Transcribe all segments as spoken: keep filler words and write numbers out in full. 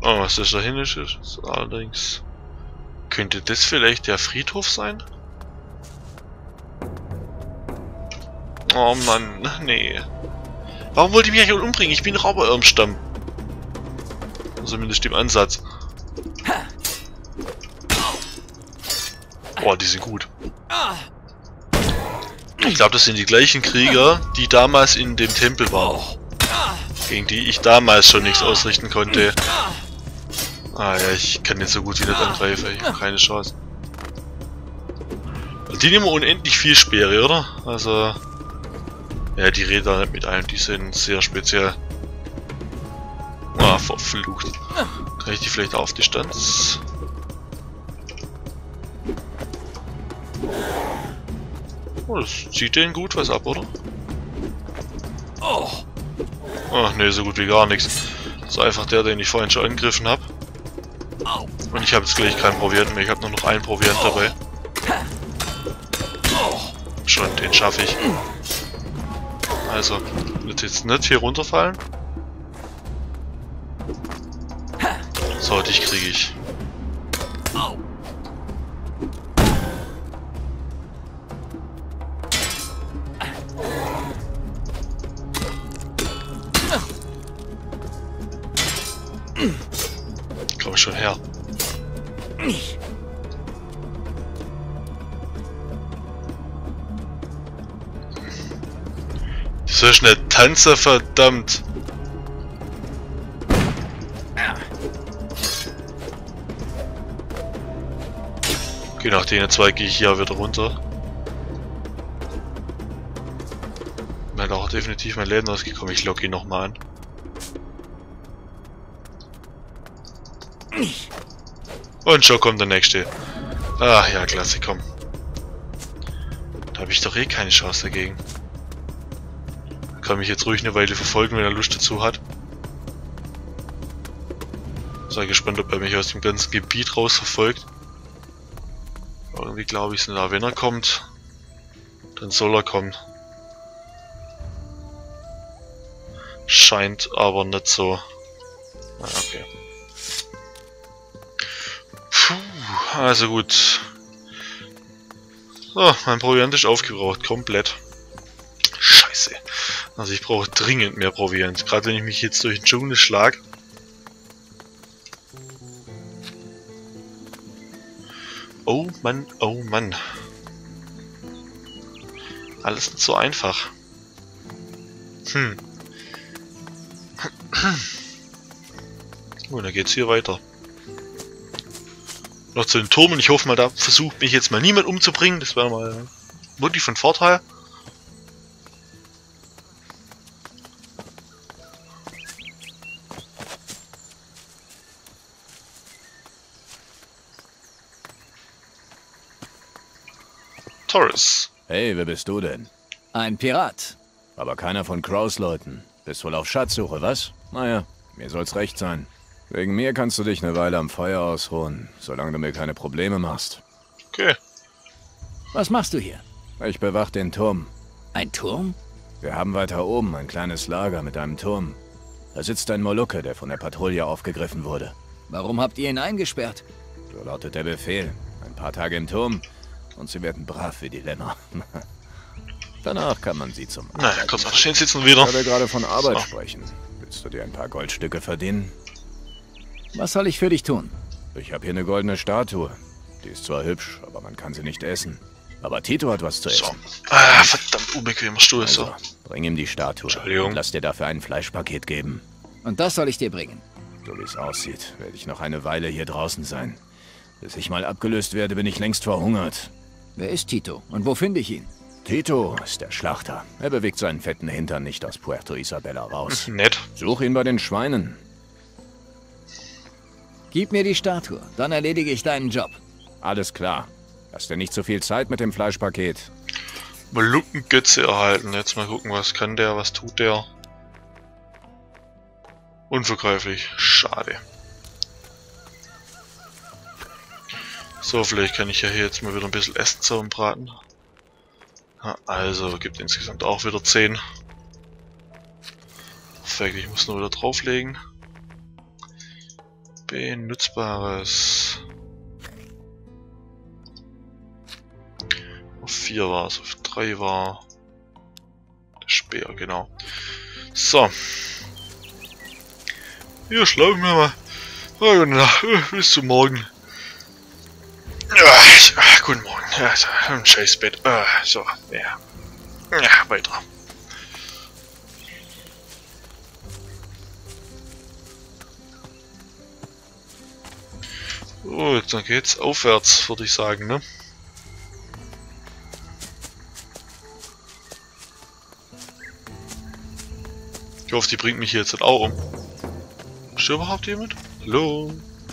Oh, was ist da hinten ist? Allerdings. Könnte das vielleicht der Friedhof sein? Oh Mann, nee. Warum wollte ich mich eigentlich umbringen? Ich bin doch aber im Stamm. Zumindest im Ansatz. Oh, die sind gut. Ich glaube, das sind die gleichen Krieger, die damals in dem Tempel waren. Gegen die ich damals schon nichts ausrichten konnte. Ah ja, ich kann jetzt so gut wie nicht angreifen. Ich habe keine Chance. Die nehmen unendlich viel Speere, oder? Also... Ja, die reden da nicht mit allen. Die sind sehr speziell. Ah, verflucht. Kann ich die vielleicht auf Distanz? Oh, das zieht denen gut was ab, oder? Ach ne, so gut wie gar nichts. Das ist einfach der, den ich vorhin schon angegriffen habe. Und ich habe jetzt gleich keinen Proviant mehr. Ich habe nur noch einen Proviant dabei. Schon, den schaffe ich. Also, wird jetzt nicht hier runterfallen. So, dich kriege ich. Komm schon her. So schnell tanzen, verdammt. Okay, nach denen zwei gehe ich hier wieder runter. Mir hat auch definitiv mein Leben ausgekommen. Ich logge ihn nochmal an. Und schon kommt der nächste. Ah ja, klasse, komm. Da habe ich doch eh keine Chance dagegen. Kann mich jetzt ruhig eine Weile verfolgen, wenn er Lust dazu hat. Sei gespannt, ob er mich aus dem ganzen Gebiet raus verfolgt. Aber irgendwie glaube ich es nicht. Wenn er kommt, dann soll er kommen. Scheint aber nicht so. Ah, okay. Puh, also gut. So, mein Proviant ist aufgebraucht, komplett. Scheiße. Also ich brauche dringend mehr Proviant. Gerade wenn ich mich jetzt durch den Dschungel schlage. Oh Mann, oh Mann. Alles nicht so einfach. Hm. Oh, dann geht's hier weiter. Noch zu den Turmen. Ich hoffe mal, da versucht mich jetzt mal niemand umzubringen. Das wäre mal wirklich von Vorteil. Taurus. Hey, wer bist du denn? Ein Pirat. Aber keiner von Crows Leuten. Bist wohl auf Schatzsuche, was? Naja, mir soll's recht sein. Wegen mir kannst du dich eine Weile am Feuer ausruhen, solange du mir keine Probleme machst. Okay. Was machst du hier? Ich bewach den Turm. Ein Turm? Wir haben weiter oben ein kleines Lager mit einem Turm. Da sitzt ein Molukke, der von der Patrouille aufgegriffen wurde. Warum habt ihr ihn eingesperrt? So lautet der Befehl. Ein paar Tage im Turm und sie werden brav wie die Lämmer. Danach kann man sie zum Na, Arbeiten. kurz mal stehen sitzen wieder. Ich werde gerade von Arbeit So. sprechen. Willst du dir ein paar Goldstücke verdienen? Was soll ich für dich tun? Ich habe hier eine goldene Statue. Die ist zwar hübsch, aber man kann sie nicht essen. Aber Tito hat was zu essen. So. Ah, verdammt unbequemer Stuhl. So. Also, bring ihm die Statue Entschuldigung. und lass dir dafür ein Fleischpaket geben. Und das soll ich dir bringen. So wie es aussieht, werde ich noch eine Weile hier draußen sein. Bis ich mal abgelöst werde, bin ich längst verhungert. Wer ist Tito und wo finde ich ihn? Tito ist der Schlachter. Er bewegt seinen fetten Hintern nicht aus Puerto Isabella raus. Nett. Such ihn bei den Schweinen. Gib mir die Statue, dann erledige ich deinen Job. Alles klar. Lass dir nicht so viel Zeit mit dem Fleischpaket. Molukkengötze erhalten. Jetzt mal gucken, was kann der, was tut der. Unvergreiflich. Schade. So, vielleicht kann ich ja hier jetzt mal wieder ein bisschen Essen zusammenbraten. Also, gibt insgesamt auch wieder zehn. Perfekt, ich muss nur wieder drauflegen. Benutzbares. Auf vier war es, auf drei war der Speer, genau. So. Hier schlafen wir mal. Oh, gute Nacht. Bis zum Morgen. Ja, ich, ah, guten Morgen. Ja, so, ein scheiß Bett. Ah, so, ja. Ja, weiter. So, jetzt dann geht's aufwärts, würde ich sagen, ne? Ich hoffe, die bringt mich hier jetzt auch um. Ist hier überhaupt jemand? Hallo?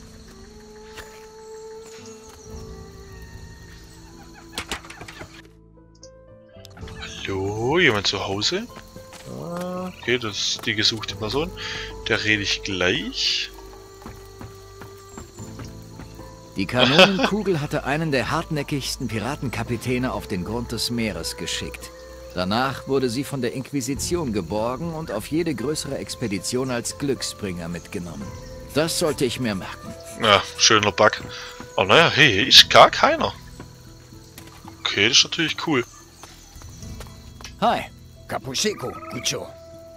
Hallo? Jemand zu Hause? Ah, okay, das ist die gesuchte Person. Der rede ich gleich. Die Kanonenkugel hatte einen der hartnäckigsten Piratenkapitäne auf den Grund des Meeres geschickt. Danach wurde sie von der Inquisition geborgen und auf jede größere Expedition als Glücksbringer mitgenommen. Das sollte ich mir merken. Ja, schöner Bug. Oh naja, hey, hier ist gar keiner. Okay, das ist natürlich cool. Hi. Capucheco, Gucho.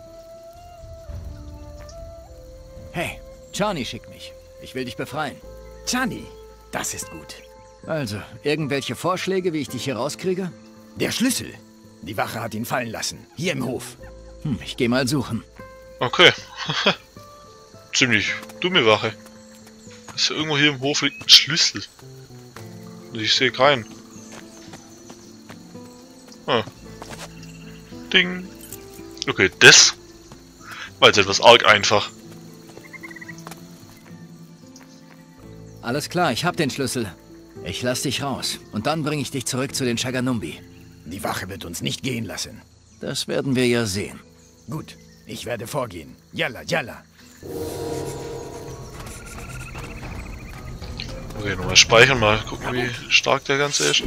Hey, Chani schickt mich. Ich will dich befreien. Chani, das ist gut. Also, irgendwelche Vorschläge, wie ich dich hier rauskriege? Der Schlüssel. Die Wache hat ihn fallen lassen. Hier im Hof. Hm, ich gehe mal suchen. Okay. Ziemlich dumme Wache. Ist ja irgendwo hier im Hof liegt ein Schlüssel. Und ich sehe keinen. Ah. Ding. Okay, das war jetzt etwas arg einfach. Alles klar, ich hab den Schlüssel. Ich lass dich raus und dann bringe ich dich zurück zu den Shaganumbi. Die Wache wird uns nicht gehen lassen. Das werden wir ja sehen. Gut, ich werde vorgehen. Yalla, yalla. Okay, nochmal speichern, mal gucken, wie stark der Ganze ist.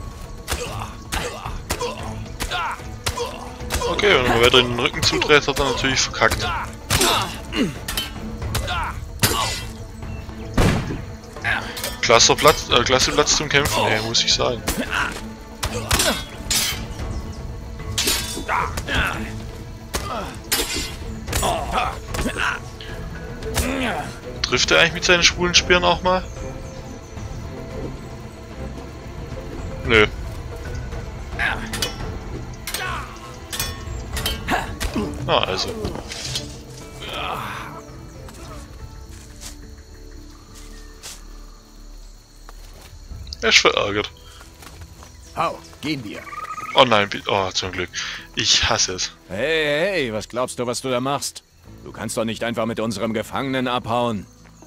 Okay, wenn man weiter in den Rücken zudreht, hat er natürlich verkackt. Klasse Platz, äh, klasse Platz zum Kämpfen, ey, muss ich sagen. Trifft er eigentlich mit seinen schwulen Speeren auch mal? Nö. Ah, also. Er ist verärgert. Hau, gehen wir. Oh nein, oh, zum Glück. Ich hasse es. Hey, hey, was glaubst du, was du da machst? Du kannst doch nicht einfach mit unserem Gefangenen abhauen.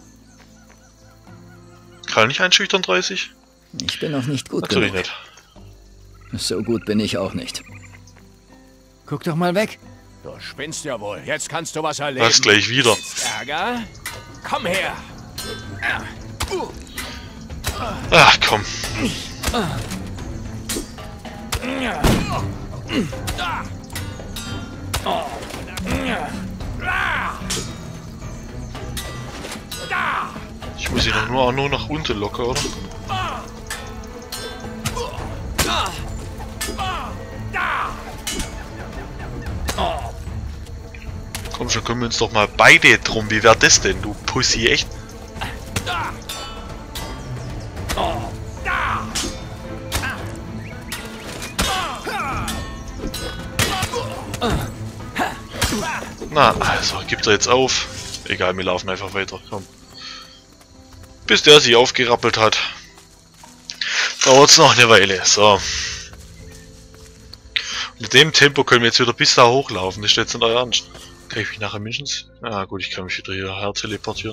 Kann ich einschüchtern, dreißig? Ich bin noch nicht gut Natürlich genug. nicht. So gut bin ich auch nicht. Guck doch mal weg. Du spinnst ja wohl. Jetzt kannst du was erleben. Das gleich wieder. Ärger? Komm her. Ach komm. Ich muss ihn doch nur, nur nach unten locker, oder? Komm schon, kümmern wir uns doch mal beide drum. Wie wär das denn, du Pussy, echt? Na, also, gibt er jetzt auf. Egal, wir laufen einfach weiter. Komm. Bis der sich aufgerappelt hat. Dauert's noch eine Weile. So. Mit dem Tempo können wir jetzt wieder bis da hochlaufen. Das ist jetzt nicht euer Ernst. Kann ich mich nachher mindestens? Ah gut, ich kann mich wieder hierher teleportieren.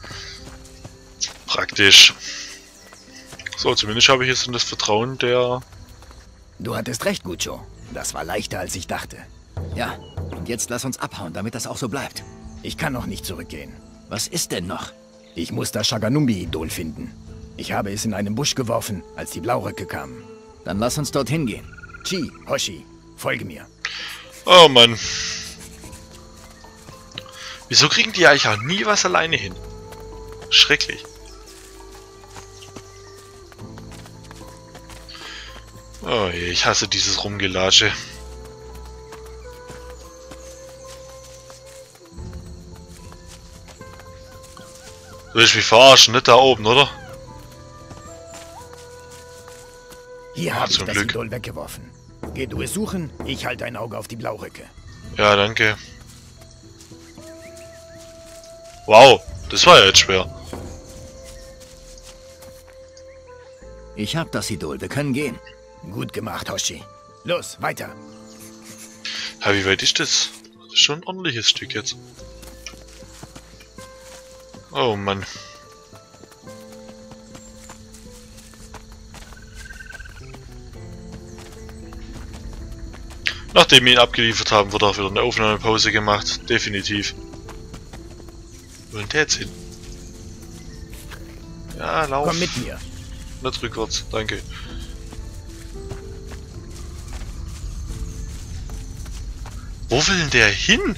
Praktisch. So, zumindest habe ich jetzt das Vertrauen der... Du hattest recht, Gucho. Das war leichter, als ich dachte. Ja, und jetzt lass uns abhauen, damit das auch so bleibt. Ich kann noch nicht zurückgehen. Was ist denn noch? Ich muss das Shaganumbi-Idol finden. Ich habe es in einen Busch geworfen, als die Blauröcke kamen. Dann lass uns dorthin gehen. Chi, Hoshi, folge mir. Oh Mann. Wieso kriegen die eigentlich auch nie was alleine hin? Schrecklich. Oh je, ich hasse dieses Rumgelatsche. Du willst mich verarschen, nicht da oben, oder? Hier Ah, habe ich zum das Glück. Idol weggeworfen. Geh du es suchen, ich halte ein Auge auf die Blaurücke. Ja, danke. Wow, das war ja jetzt schwer. Ich hab das Idol, wir können gehen. Gut gemacht, Hoshi. Los, weiter. Ja, wie weit ist das? Das ist schon ein ordentliches Stück jetzt. Oh Mann. Nachdem wir ihn abgeliefert haben, wird auch wieder eine Aufnahmepause gemacht. Definitiv. Wo ist der jetzt hin? Ja, lauf. Komm mit mir. Nicht rückwärts, danke. Wo will denn der hin?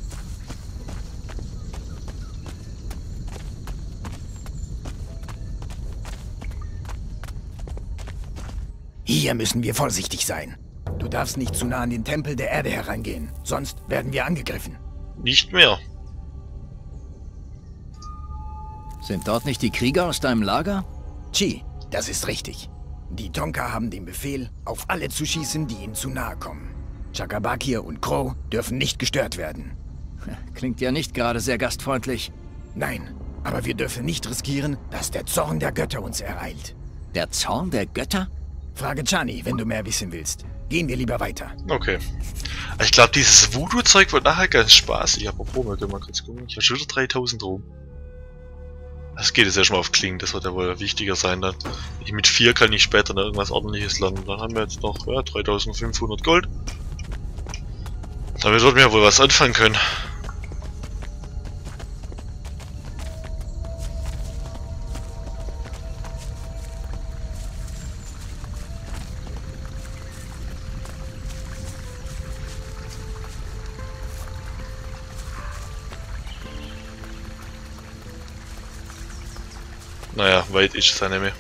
Hier müssen wir vorsichtig sein. Du darfst nicht zu nah an den Tempel der Erde hereingehen, sonst werden wir angegriffen. Nicht mehr. Sind dort nicht die Krieger aus deinem Lager? Chi, das ist richtig. Die Tonka haben den Befehl, auf alle zu schießen, die ihnen zu nahe kommen. Chakabakir und Crow dürfen nicht gestört werden. Klingt ja nicht gerade sehr gastfreundlich. Nein, aber wir dürfen nicht riskieren, dass der Zorn der Götter uns ereilt. Der Zorn der Götter? Frage Chani, wenn du mehr wissen willst. Gehen wir lieber weiter. Okay. Ich glaube, dieses Voodoo-Zeug wird nachher ganz spaßig. Apropos, mal mal kurz gucken. Ich habe schon wieder dreitausend rum. Das geht jetzt erstmal auf Klingen, das wird ja wohl wichtiger sein dann. Ich mit vier kann ich später noch irgendwas ordentliches landen. Dann haben wir jetzt noch ja, dreitausendfünfhundert Gold. Damit wird mir wohl was anfangen können. Naja, weit ist es ja nicht mehr.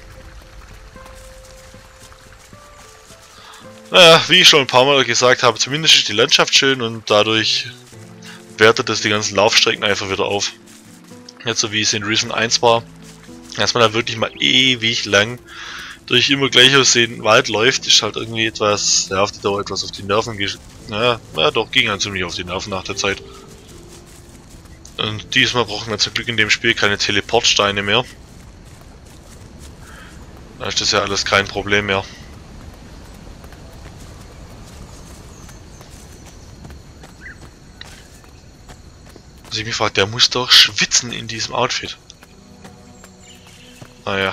Naja, wie ich schon ein paar Mal gesagt habe, zumindest ist die Landschaft schön und dadurch wertet es die ganzen Laufstrecken einfach wieder auf. Nicht so wie es in Risen eins war, dass man da wirklich mal ewig lang durch immer gleich aussehenden Wald läuft, ist halt irgendwie etwas, ja, auf die Dauer etwas auf die Nerven ge... Ja, ja, doch, ging halt ziemlich auf die Nerven nach der Zeit. Und diesmal brauchen wir zum Glück in dem Spiel keine Teleportsteine mehr. Da ist das ja alles kein Problem mehr. Also ich mich frage, der muss doch schwitzen in diesem Outfit. Naja.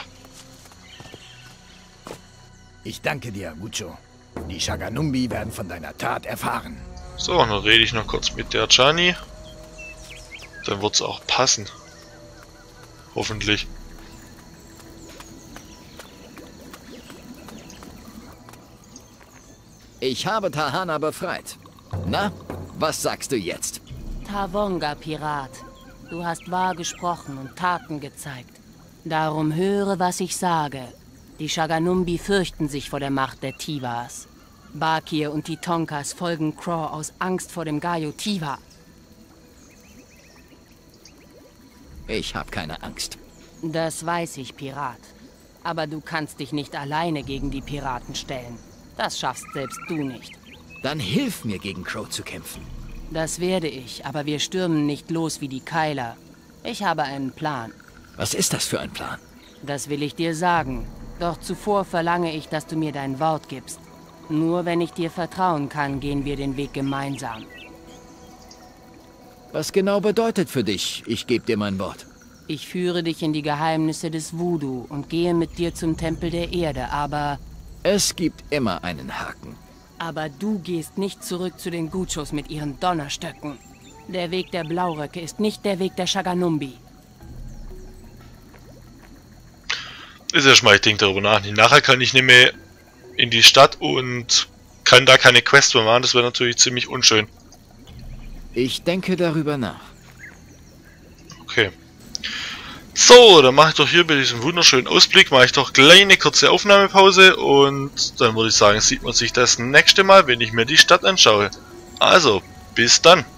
Ich danke dir, Gucho. Die Shaganumbi werden von deiner Tat erfahren. So, dann rede ich noch kurz mit der Chani. Dann wird es auch passen. Hoffentlich. Ich habe Tahana befreit. Na, was sagst du jetzt? Tavonga, Pirat. Du hast wahr gesprochen und Taten gezeigt. Darum höre, was ich sage. Die Shaganumbi fürchten sich vor der Macht der Tivas. Bakir und die Tonkas folgen Crow aus Angst vor dem Gaio Tiva. Ich habe keine Angst. Das weiß ich, Pirat. Aber du kannst dich nicht alleine gegen die Piraten stellen. Das schaffst selbst du nicht. Dann hilf mir, gegen Crow zu kämpfen. Das werde ich, aber wir stürmen nicht los wie die Keiler. Ich habe einen Plan. Was ist das für ein Plan? Das will ich dir sagen. Doch zuvor verlange ich, dass du mir dein Wort gibst. Nur wenn ich dir vertrauen kann, gehen wir den Weg gemeinsam. Was genau bedeutet für dich, ich gebe dir mein Wort? Ich führe dich in die Geheimnisse des Voodoo und gehe mit dir zum Tempel der Erde, aber... Es gibt immer einen Haken. Aber du gehst nicht zurück zu den Guchos mit ihren Donnerstöcken. Der Weg der Blauröcke ist nicht der Weg der Shaganumbi. Ist ja schon mal, ich denke darüber nach. Nachher kann ich nicht mehr in die Stadt und kann da keine Quest mehr machen. Das wäre natürlich ziemlich unschön. Ich denke darüber nach. Okay. So, dann mache ich doch hier bei diesem wunderschönen Ausblick, mache ich doch gleich eine kurze Aufnahmepause und dann würde ich sagen, sieht man sich das nächste Mal, wenn ich mir die Stadt anschaue. Also, bis dann.